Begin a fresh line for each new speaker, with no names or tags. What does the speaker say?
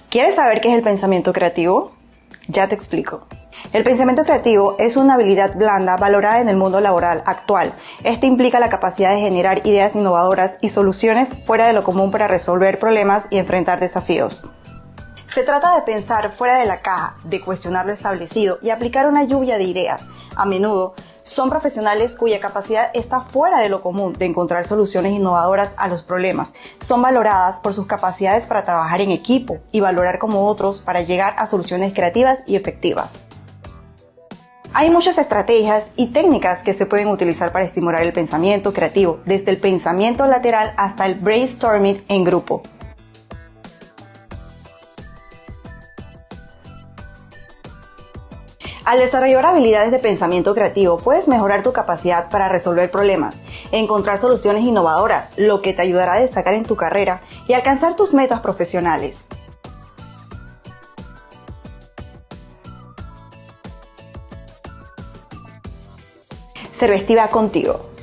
¿Quieres saber qué es el pensamiento creativo? Ya te explico. El pensamiento creativo es una habilidad blanda valorada en el mundo laboral actual. Este implica la capacidad de generar ideas innovadoras y soluciones fuera de lo común para resolver problemas y enfrentar desafíos. Se trata de pensar fuera de la caja, de cuestionar lo establecido y aplicar una lluvia de ideas. A menudo, son profesionales cuya capacidad está fuera de lo común de encontrar soluciones innovadoras a los problemas. Son valoradas por sus capacidades para trabajar en equipo y valorar como otros para llegar a soluciones creativas y efectivas. Hay muchas estrategias y técnicas que se pueden utilizar para estimular el pensamiento creativo, desde el pensamiento lateral hasta el brainstorming en grupo. Al desarrollar habilidades de pensamiento creativo, puedes mejorar tu capacidad para resolver problemas, encontrar soluciones innovadoras, lo que te ayudará a destacar en tu carrera y alcanzar tus metas profesionales. Servestiva contigo.